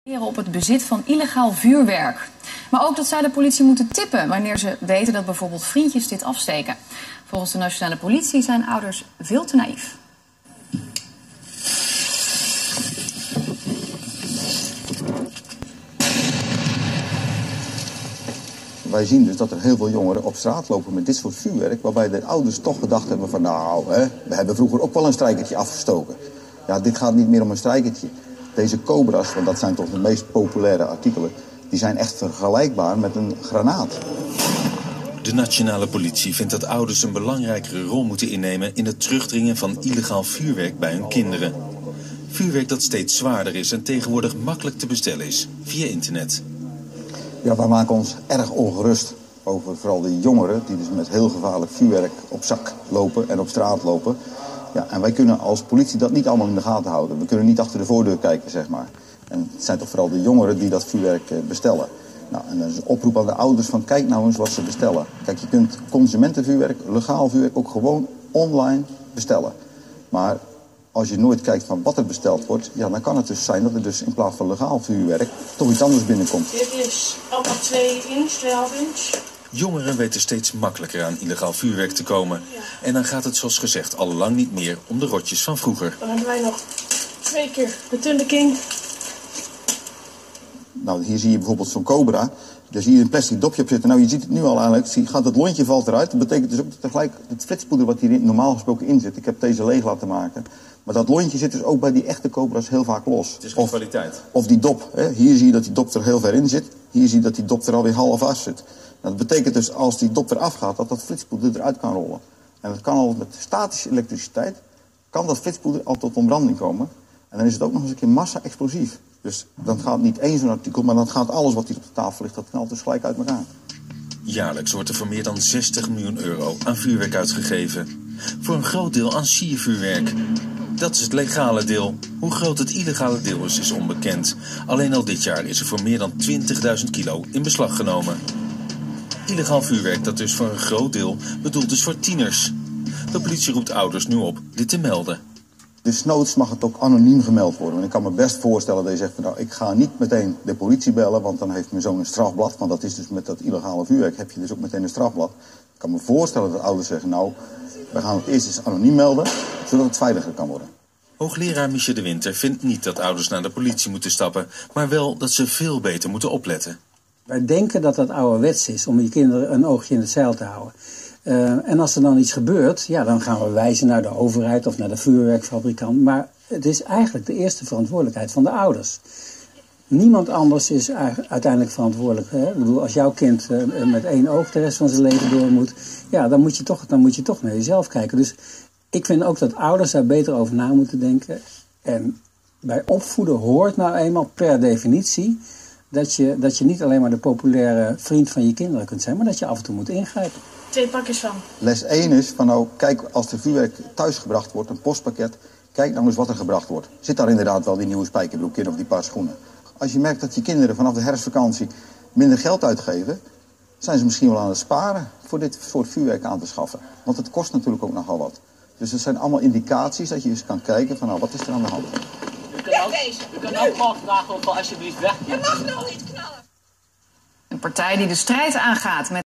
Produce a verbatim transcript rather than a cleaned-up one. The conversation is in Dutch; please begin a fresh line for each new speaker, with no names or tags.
op het bezit van illegaal vuurwerk. Maar ook dat zij de politie moeten tippen wanneer ze weten dat bijvoorbeeld vriendjes dit afsteken. Volgens de nationale politie zijn ouders veel te naïef.
Wij zien dus dat er heel veel jongeren op straat lopen met dit soort vuurwerk, waarbij de ouders toch gedacht hebben van nou, hè, we hebben vroeger ook wel een strijkertje afgestoken. Ja, dit gaat niet meer om een strijkertje. Deze Cobra's, want dat zijn toch de meest populaire artikelen, die zijn echt vergelijkbaar met een granaat.
De nationale politie vindt dat ouders een belangrijkere rol moeten innemen in het terugdringen van illegaal vuurwerk bij hun kinderen. Vuurwerk dat steeds zwaarder is en tegenwoordig makkelijk te bestellen is, via internet.
Ja, wij maken ons erg ongerust over vooral de jongeren die dus met heel gevaarlijk vuurwerk op zak lopen en op straat lopen. Ja, en wij kunnen als politie dat niet allemaal in de gaten houden. We kunnen niet achter de voordeur kijken, zeg maar. En het zijn toch vooral de jongeren die dat vuurwerk bestellen. Nou, en dan is een oproep aan de ouders van kijk nou eens wat ze bestellen. Kijk, je kunt consumentenvuurwerk, legaal vuurwerk ook gewoon online bestellen. Maar als je nooit kijkt van wat er besteld wordt, ja, dan kan het dus zijn dat er dus in plaats van legaal vuurwerk toch iets anders binnenkomt.
Dit is allemaal twee inch, twee komma vijf inch.
Jongeren weten steeds makkelijker aan illegaal vuurwerk te komen. Ja. En dan gaat het zoals gezegd al lang niet meer om de rotjes van vroeger.
Dan hebben wij nog twee keer de Thunder King.
Nou, hier zie je bijvoorbeeld zo'n Cobra. Daar zie je een plastic dopje op zitten. Nou, je ziet het nu al eigenlijk. Zie, gaat het lontje valt eruit. Dat betekent dus ook dat tegelijk het flitspoeder wat hier normaal gesproken in zit. Ik heb deze leeg laten maken. Maar dat lontje zit dus ook bij die echte Cobra's heel vaak los.
Het is geen kwaliteit.
Of die dop. Hè. Hier zie je dat die dop er heel ver in zit. Hier zie je dat die dop er alweer half af zit. Nou, dat betekent dus als die dop eraf gaat, dat dat flitspoeder eruit kan rollen. En dat kan al met statische elektriciteit, kan dat flitspoeder al tot ontbranding komen. En dan is het ook nog eens een keer massa-explosief. Dus dan gaat niet één zo'n artikel, maar dan gaat alles wat hier op de tafel ligt, dat knalt dus gelijk uit elkaar.
Jaarlijks wordt er voor meer dan zestig miljoen euro aan vuurwerk uitgegeven. Voor een groot deel aan siervuurwerk. Dat is het legale deel. Hoe groot het illegale deel is, is onbekend. Alleen al dit jaar is er voor meer dan twintigduizend kilo in beslag genomen. Illegaal vuurwerk dat dus voor een groot deel bedoeld is voor tieners. De politie roept ouders nu op dit te melden.
Dus noods mag het ook anoniem gemeld worden. Want ik kan me best voorstellen dat je zegt van nou, ik ga niet meteen de politie bellen, want dan heeft mijn zoon een strafblad. Want dat is dus met dat illegale vuurwerk heb je dus ook meteen een strafblad. Ik kan me voorstellen dat ouders zeggen nou, we gaan het eerst eens anoniem melden, zodat het veiliger kan worden.
Hoogleraar Michel de Winter vindt niet dat ouders naar de politie moeten stappen, maar wel dat ze veel beter moeten opletten.
Wij denken dat dat ouderwets is om je kinderen een oogje in het zeil te houden. Uh, en als er dan iets gebeurt, ja, dan gaan we wijzen naar de overheid of naar de vuurwerkfabrikant. Maar het is eigenlijk de eerste verantwoordelijkheid van de ouders. Niemand anders is uiteindelijk verantwoordelijk. Hè? Ik bedoel, als jouw kind uh, met één oog de rest van zijn leven door moet, ja, dan moet je toch, dan moet je toch naar jezelf kijken. Dus ik vind ook dat ouders daar beter over na moeten denken. En bij opvoeden hoort nou eenmaal per definitie dat je, dat je niet alleen maar de populaire vriend van je kinderen kunt zijn, maar dat je af en toe moet ingrijpen.
Twee pakjes van.
Les één is van nou, kijk als er vuurwerk thuis gebracht wordt, een postpakket, kijk nou eens wat er gebracht wordt. Zit daar inderdaad wel die nieuwe spijkerbroek in of die paar schoenen? Als je merkt dat je kinderen vanaf de herfstvakantie minder geld uitgeven, zijn ze misschien wel aan het sparen voor dit soort vuurwerk aan te schaffen. Want het kost natuurlijk ook nogal wat. Dus dat zijn allemaal indicaties dat je eens kan kijken van nou, wat is er aan de hand?
U kunt ook, u kunt ook gewoon vragen of we alsjeblieft weg.
Je mag nog niet knallen.
Een partij die de strijd aangaat met